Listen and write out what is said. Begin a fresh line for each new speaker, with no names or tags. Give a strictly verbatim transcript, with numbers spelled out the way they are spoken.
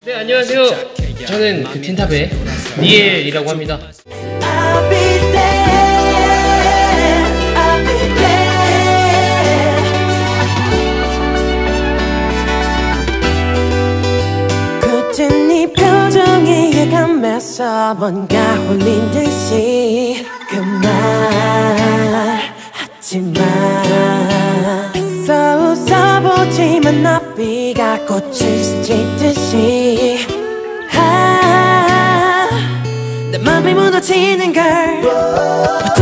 네, 안녕하세요. 저는 그 틴탑의 니엘이라고 합니다.
굳은 네 표정에 예감해서 뭔가 홀린 듯이 그 말 하지마. 애써 웃어보지만 나비가 꽃을 스치듯이 아, 내 맘이 무너지는 걸